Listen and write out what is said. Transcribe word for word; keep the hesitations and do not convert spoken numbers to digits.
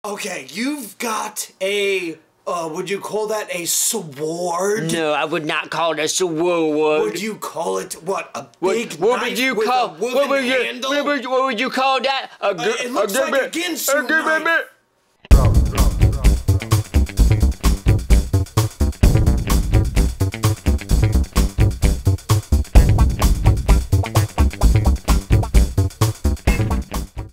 Okay, you've got a, uh, would you call that a sword? No, I would not call it a sword. Would you call it, what, a What, big what knife would you with call, a wooden what would you, handle? what would, what would you call that? A, Uh, it looks a like a Ginsu a knife.